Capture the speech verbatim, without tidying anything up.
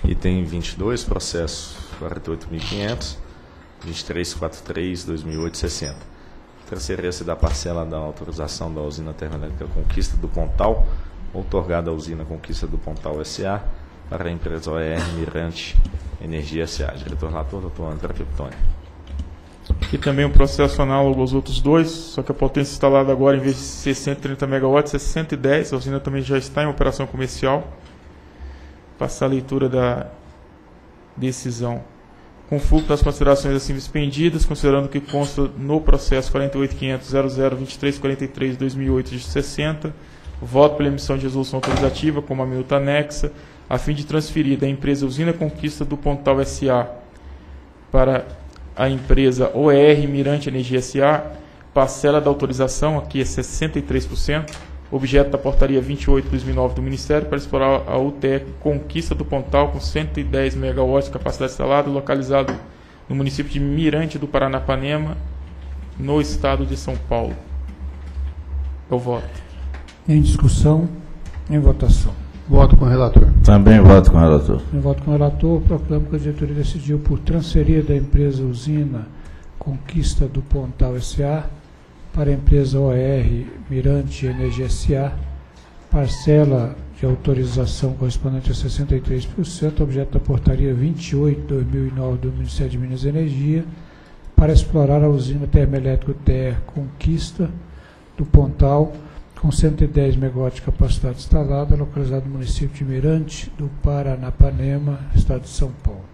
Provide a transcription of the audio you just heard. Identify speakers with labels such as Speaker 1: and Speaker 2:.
Speaker 1: Item vinte e dois, processo quarenta e oito mil e quinhentos, vinte e três quarenta e três, dois mil e oito, sessenta. Transferência da parcela da autorização da usina termoelétrica Conquista do Pontal, outorgada à usina Conquista do Pontal S A para a empresa O E R Mirante Energia S A. Diretor relator, doutor André Peptoni.
Speaker 2: Aqui também um processo análogo aos outros dois, só que a potência instalada agora, em vez de ser cento e trinta megawatts, é cento e dez. A usina também já está em operação comercial. Passar a leitura da decisão. Com fulcro das considerações acima expendidas, considerando que consta no processo quarenta e oito mil quinhentos ponto zero zero vinte e três quarenta e três barra dois mil e oito de sessenta, voto pela emissão de resolução autorizativa, como a minuta anexa, a fim de transferir da empresa Usina Conquista do Pontal S A para a empresa O E R Mirante Energia S A, parcela da autorização, aqui é sessenta e três por cento, objeto da portaria vinte e oito de dois mil e nove do Ministério, para explorar a U T E Conquista do Pontal, com cento e dez megawatts de capacidade instalada, localizado no município de Mirante do Paranapanema, no estado de São Paulo. Eu voto.
Speaker 3: Em discussão, em votação.
Speaker 4: Voto com o relator.
Speaker 5: Também voto com o relator.
Speaker 3: Em voto com o relator, proclamo que a diretoria decidiu por transferir da empresa Usina Conquista do Pontal S A para a empresa O E R Mirante Energia S A, parcela de autorização correspondente a sessenta e três por cento, objeto da portaria vinte e oito de dois mil e nove do Ministério de Minas e Energia, para explorar a usina termoelétrica U T E Conquista do Pontal, com cento e dez megawatts de capacidade instalada, localizado no município de Mirante do Paranapanema, estado de São Paulo.